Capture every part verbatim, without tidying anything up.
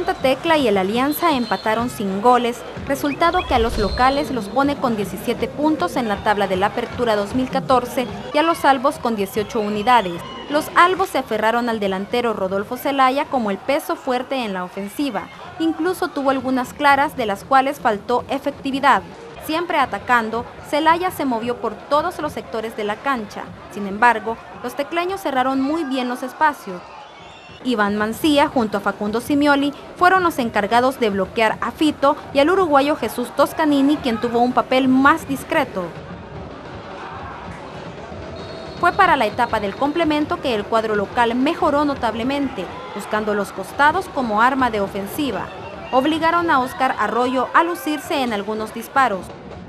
Santa Tecla y el Alianza empataron sin goles, resultado que a los locales los pone con diecisiete puntos en la tabla de la Apertura dos mil catorce y a los albos con dieciocho unidades. Los albos se aferraron al delantero Rodolfo Zelaya como el peso fuerte en la ofensiva. Incluso tuvo algunas claras de las cuales faltó efectividad. Siempre atacando, Zelaya se movió por todos los sectores de la cancha. Sin embargo, los tecleños cerraron muy bien los espacios. Iván Mancía junto a Facundo Simioli fueron los encargados de bloquear a Fito y al uruguayo Jesús Toscanini, quien tuvo un papel más discreto. Fue para la etapa del complemento que el cuadro local mejoró notablemente, buscando los costados como arma de ofensiva. Obligaron a Óscar Arroyo a lucirse en algunos disparos.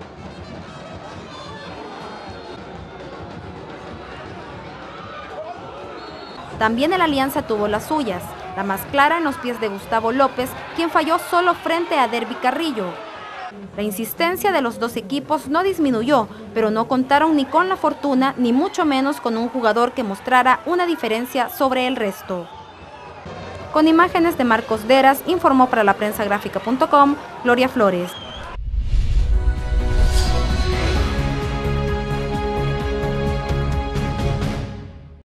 También el Alianza tuvo las suyas, la más clara en los pies de Gustavo López, quien falló solo frente a Derby Carrillo. La insistencia de los dos equipos no disminuyó, pero no contaron ni con la fortuna, ni mucho menos con un jugador que mostrara una diferencia sobre el resto. Con imágenes de Marcos Deras, informó para la prensa gráfica punto com, Gloria Flores.